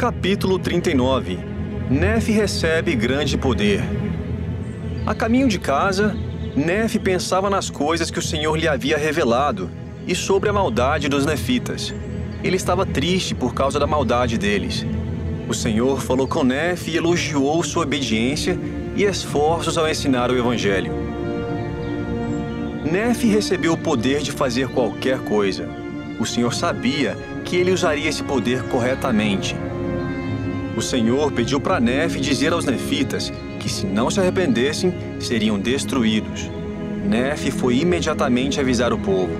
Capítulo 39. Nefe recebe grande poder. A caminho de casa, Nefe pensava nas coisas que o Senhor lhe havia revelado e sobre a maldade dos nefitas. Ele estava triste por causa da maldade deles. O Senhor falou com Nefe e elogiou sua obediência e esforços ao ensinar o Evangelho. Nefe recebeu o poder de fazer qualquer coisa. O Senhor sabia que ele usaria esse poder corretamente. O Senhor pediu para Nefe dizer aos nefitas que, se não se arrependessem, seriam destruídos. Nefe foi imediatamente avisar o povo.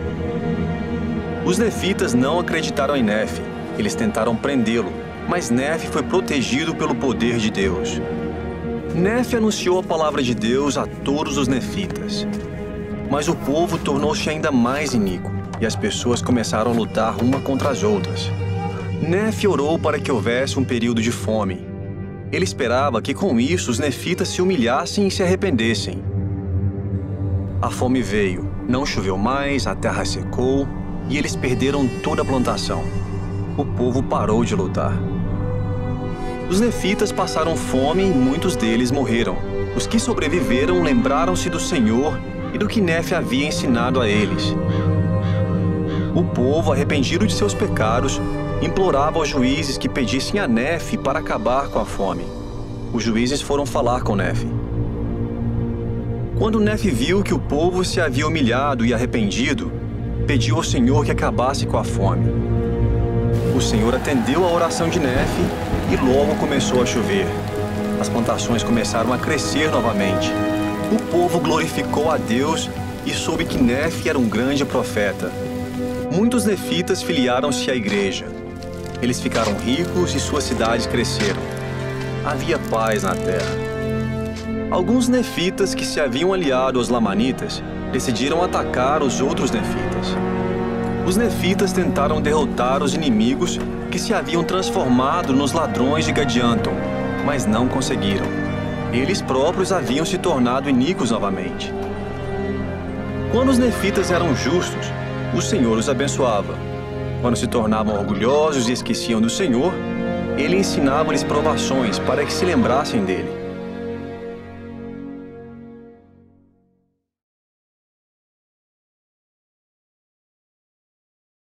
Os nefitas não acreditaram em Nefe. Eles tentaram prendê-lo, mas Nefe foi protegido pelo poder de Deus. Nefe anunciou a palavra de Deus a todos os nefitas. Mas o povo tornou-se ainda mais iníquo, e as pessoas começaram a lutar uma contra as outras. Nefe orou para que houvesse um período de fome. Ele esperava que com isso os nefitas se humilhassem e se arrependessem. A fome veio, não choveu mais, a terra secou e eles perderam toda a plantação. O povo parou de lutar. Os nefitas passaram fome e muitos deles morreram. Os que sobreviveram lembraram-se do Senhor e do que Nefe havia ensinado a eles. O povo, arrependido de seus pecados, implorava aos juízes que pedissem a Nefe para acabar com a fome. Os juízes foram falar com Nefe. Quando Nefe viu que o povo se havia humilhado e arrependido, pediu ao Senhor que acabasse com a fome. O Senhor atendeu a oração de Nefe e logo começou a chover. As plantações começaram a crescer novamente. O povo glorificou a Deus e soube que Nefe era um grande profeta. Muitos nefitas filiaram-se à igreja. Eles ficaram ricos e suas cidades cresceram. Havia paz na terra. Alguns nefitas que se haviam aliado aos lamanitas decidiram atacar os outros nefitas. Os nefitas tentaram derrotar os inimigos que se haviam transformado nos ladrões de Gadianton, mas não conseguiram. Eles próprios haviam se tornado iníquos novamente. Quando os nefitas eram justos, o Senhor os abençoava. Quando se tornavam orgulhosos e esqueciam do Senhor, ele ensinava-lhes provações para que se lembrassem dele.